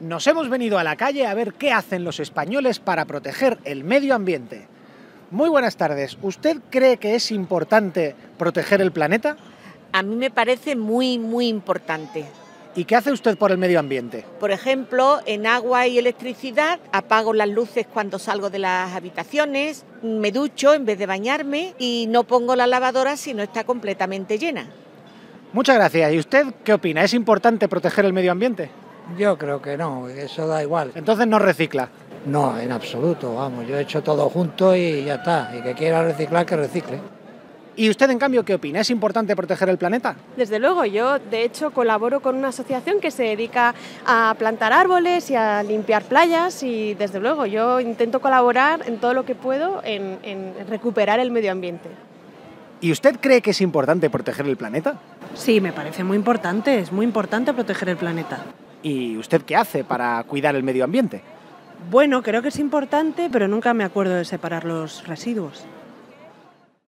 Nos hemos venido a la calle a ver qué hacen los españoles para proteger el medio ambiente. Muy buenas tardes. ¿Usted cree que es importante proteger el planeta? A mí me parece muy importante. ¿Y qué hace usted por el medio ambiente? Por ejemplo, en agua y electricidad apago las luces cuando salgo de las habitaciones, me ducho en vez de bañarme y no pongo la lavadora si no está completamente llena. Muchas gracias. ¿Y usted qué opina? ¿Es importante proteger el medio ambiente? Yo creo que no, eso da igual. Entonces no recicla. No, en absoluto, vamos, yo he hecho todo junto y ya está. Y que quiera reciclar, que recicle. ¿Y usted, en cambio, qué opina? ¿Es importante proteger el planeta? Desde luego, yo de hecho colaboro con una asociación que se dedica a plantar árboles y a limpiar playas y desde luego yo intento colaborar en todo lo que puedo en recuperar el medio ambiente. ¿Y usted cree que es importante proteger el planeta? Sí, me parece muy importante, es muy importante proteger el planeta. ¿Y usted qué hace para cuidar el medio ambiente? Bueno, creo que es importante, pero nunca me acuerdo de separar los residuos.